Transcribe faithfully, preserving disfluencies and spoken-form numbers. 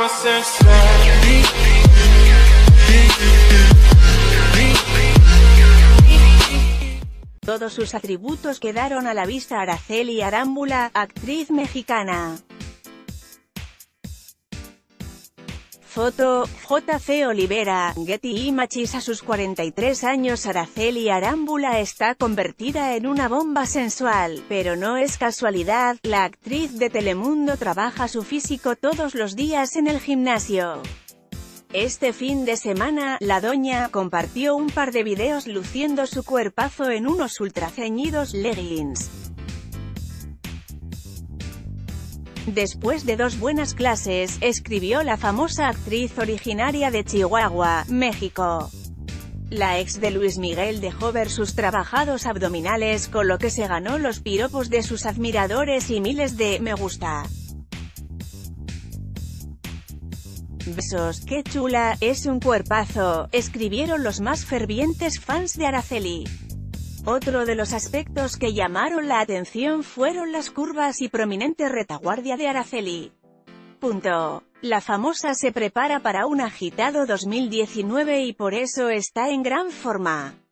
Todos sus atributos quedaron a la vista. Araceli Arámbula, actriz mexicana. Foto, J C Olivera, Getty Images. A sus cuarenta y tres años Araceli Arámbula está convertida en una bomba sensual, pero no es casualidad, la actriz de Telemundo trabaja su físico todos los días en el gimnasio. Este fin de semana, la doña compartió un par de videos luciendo su cuerpazo en unos ultraceñidos leggings. Después de dos buenas clases, escribió la famosa actriz originaria de Chihuahua, México. La ex de Luis Miguel dejó ver sus trabajados abdominales, con lo que se ganó los piropos de sus admiradores y miles de me gusta. Besos, qué chula, es un cuerpazo, escribieron los más fervientes fans de Araceli. Otro de los aspectos que llamaron la atención fueron las curvas y prominente retaguardia de Araceli. Punto. La famosa se prepara para un agitado dos mil diecinueve y por eso está en gran forma.